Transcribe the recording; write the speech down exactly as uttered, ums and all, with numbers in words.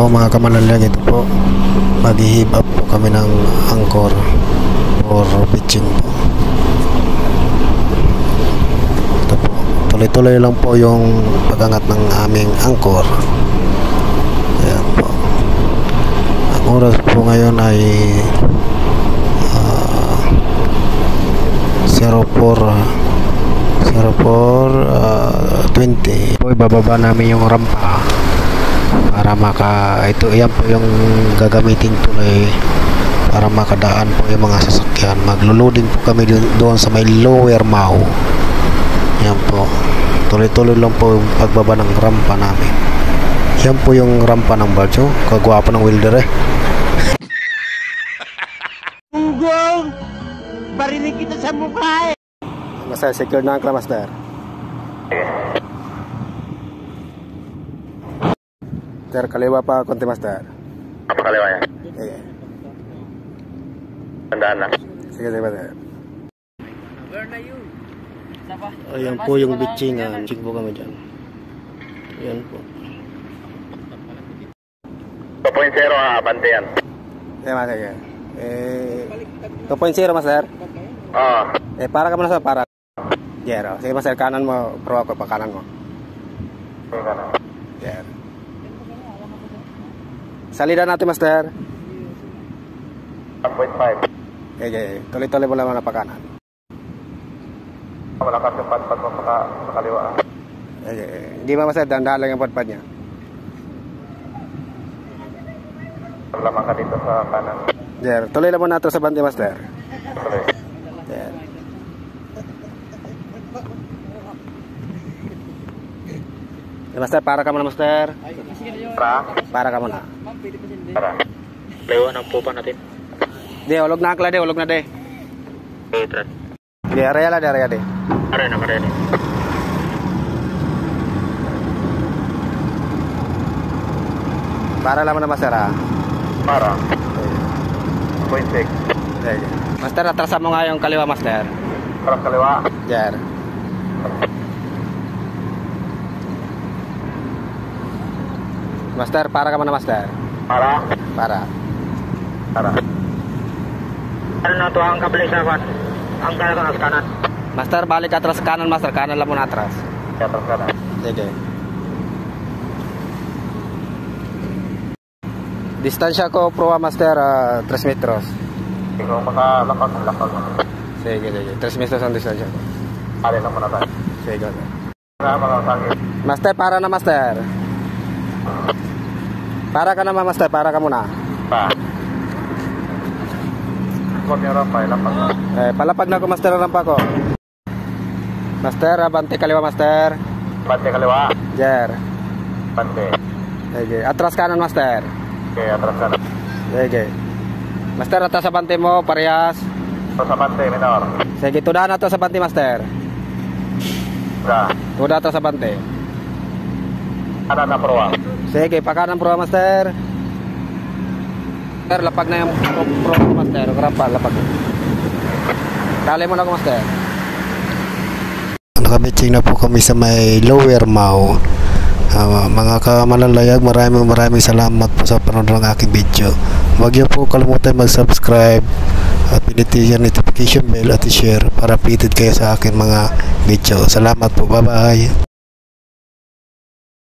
po mga kamalalag, ito po mag-hib up po kami ng angkor or pitching po. Ito po, tuloy-tuloy lang po yung pagangat ng aming angkor. Ayan po. Ang oras po ngayon ay uh, zero four twenty po. Ibababa namin yung rampa para maka ito, yan po yung gagamitin tuloy para makadaan po yung mga sasakyan. Maglo-loading po kami doon sa may lower Mau. Yan po, tuloy-tuloy lang po yung pagbaba ng rampa namin. Yan po yung rampa ng Barjo. Kagwapo ng welder eh. Ugong! Barinig kita sa mukha eh! Master, secure na ang Master. Master, kaliwa pa konti Master. Apa kaliwa ya? Sige. Tandaan lang. Sige, sige Master. Where na you? Ayan po yung bitchingan. Bitching po kami dyan. Ayan po. two point zero ha, abante yan. Sige Master, sige. Eh, two point zero Master. Oo. Eh, para ka muna sa para. Jero. Sige Master, kanan mo. Pro ako pa kanan mo. Sige ka na. Jero. Salida natin Master. one point five. Okay, tuloy-tuloy mo lang na pa kanan. Malakas yung padpad mo sa, sa kaliwa. Okay. Hindi ba Master, dahan-dahan lang yung padpad niya. Lamang ka dito sa kanan. Jero. Tuloy lang mo na ito sa bante Master. Tuloy. Jero. Eh, Master, para ka muna Master. Para? Para ka muna. Para. Lewa ng pupa natin. Di, ulog na akla de, ulog na de. Okay, trat. Di, area la de, area de. Aray na, aray na. Para lang mo na Master ha. Para. two point six. Okay. Master, atrasan mo nga yung kaliwa Master. Para kaliwa. Jero. Master, para ka muna Master. Para. Para. Para. Ano na ito ang kabli sa kanan? Ang kanan ka sa kanan. Master, balik atras kanan Master. Kanan lang muna atras. Kaya atas kanan. Sige. Distansya ko pro Master uh, three metros. Ikaw makalakad, lakad. Sige, sige. three metros ang distansya ko. Alin lang muna tayo. Sige. Kaya makasangit. Master, para na Master. Para ka naman Master, para ka muna. Pa. Kung yung rampa, lapag na. Eh, palapag na ako Master ang rampa ko. Master, abante kaliwa Master. Bante kaliwa. Jer. Bante. Sige. Atras kanan Master. Okay, atras kanan. Sige. Master, atras sa bante mo, parehas. So sa bante, minor. Sige, tudahan na to sa bante Master. Sa. Tudahan na to sa bante. Kanan na proa. Sige, pakanan pro Master. Master, lapag na yung pro, pro Master. Rampa, lapag. Tali mo na ako Master. Nakabitching na po kami sa may lower Mau. Uh, mga kamalalayag, maraming maraming salamat po sa panonood ng aking video. Huwag niyo po kalimutan mag-subscribe at pindutin yung notification bell at i-share para updated kayo sa aking mga video. Salamat po, bye bye.